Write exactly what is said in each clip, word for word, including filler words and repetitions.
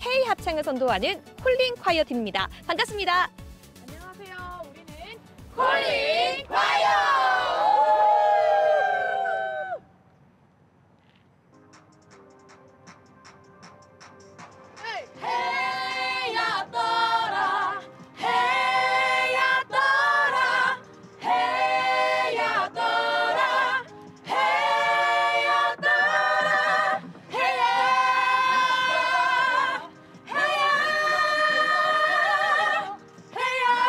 K 합창을 선도하는 콜링 콰이어 팀입니다. 반갑습니다. 안녕하세요. 우리는 콜링 콰이어! 해야 떠라 해야 떠라 해야 떠라 해야 떠라 해야 해야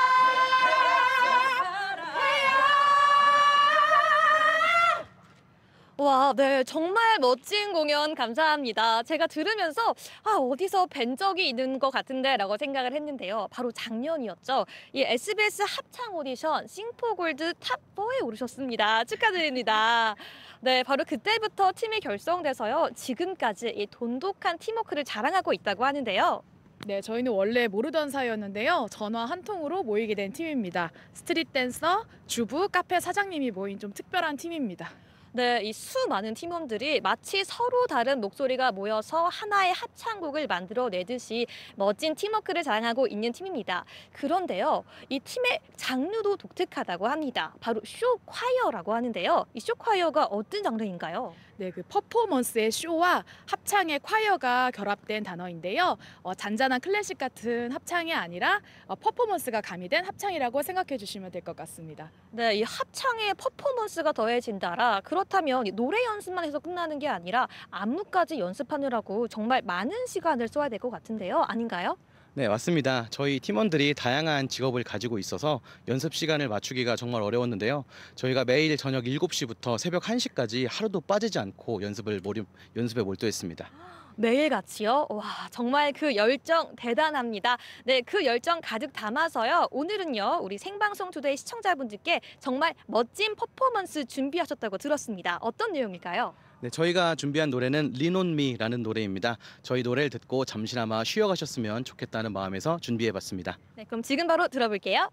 와, 네, 정말 멋진 공연 감사합니다. 제가 들으면서 아, 어디서 뵌 적이 있는 것 같은데 라고 생각을 했는데요. 바로 작년이었죠. 이 에스비에스 합창 오디션 싱포골드 탑사에 오르셨습니다. 축하드립니다. 네, 바로 그때부터 팀이 결성돼서요. 지금까지 이 돈독한 팀워크를 자랑하고 있다고 하는데요. 네, 저희는 원래 모르던 사이였는데요. 전화 한 통으로 모이게 된 팀입니다. 스트릿 댄서, 주부, 카페 사장님이 모인 좀 특별한 팀입니다. 네, 이 수많은 팀원들이 마치 서로 다른 목소리가 모여서 하나의 합창곡을 만들어내듯이 멋진 팀워크를 자랑하고 있는 팀입니다. 그런데요, 이 팀의 장르도 독특하다고 합니다. 바로 쇼콰이어라고 하는데요. 이 쇼콰이어가 어떤 장르인가요? 네, 그 퍼포먼스의 쇼와 합창의 콰이어가 결합된 단어인데요. 어, 잔잔한 클래식 같은 합창이 아니라 어, 퍼포먼스가 가미된 합창이라고 생각해 주시면 될 것 같습니다. 네, 이 합창에 퍼포먼스가 더해진다라 그렇다면 이 노래 연습만 해서 끝나는 게 아니라 안무까지 연습하느라고 정말 많은 시간을 써야 될 것 같은데요. 아닌가요? 네, 맞습니다. 저희 팀원들이 다양한 직업을 가지고 있어서 연습 시간을 맞추기가 정말 어려웠는데요. 저희가 매일 저녁 일곱 시부터 새벽 한 시까지 하루도 빠지지 않고 연습을 몰입, 연습에 몰두했습니다. 매일같이요? 와, 정말 그 열정 대단합니다. 네, 그 열정 가득 담아서요. 오늘은요, 우리 생방송 투데이 시청자분들께 정말 멋진 퍼포먼스 준비하셨다고 들었습니다. 어떤 내용일까요? 네, 저희가 준비한 노래는 Lean on Me라는 노래입니다. 저희 노래를 듣고 잠시나마 쉬어가셨으면 좋겠다는 마음에서 준비해봤습니다. 네, 그럼 지금 바로 들어볼게요.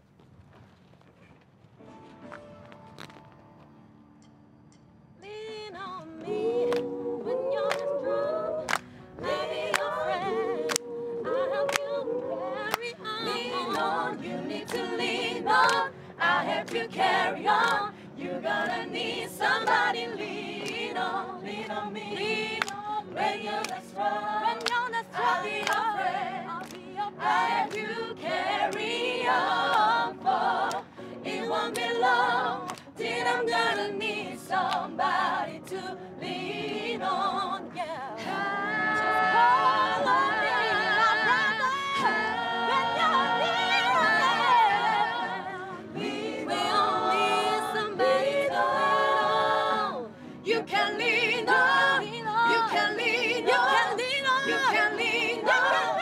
Lean on me when you're strong. I'll be your friend. I'll help you carry on. Lean on, you need to lean on. I'll help you carry on. You're gonna need somebody. Lean on, lean on me. Lean on me. When you're not strong, when you're not strong, I'll be your friend. I'll be your friend. I'll help you carry on. For it won't be long. Then I'm gonna need somebody to lean on. Yeah. Just call on me, my brother. When you're near, lean on me, somebody to lean on. You can lean on, you can lean on, you can lean on.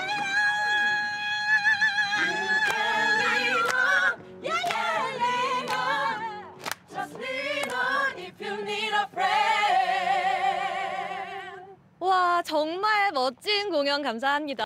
You can lean on, yeah, yeah, lean on. Just lean on if you need a friend. 와, 정말 멋진 공연 감사합니다.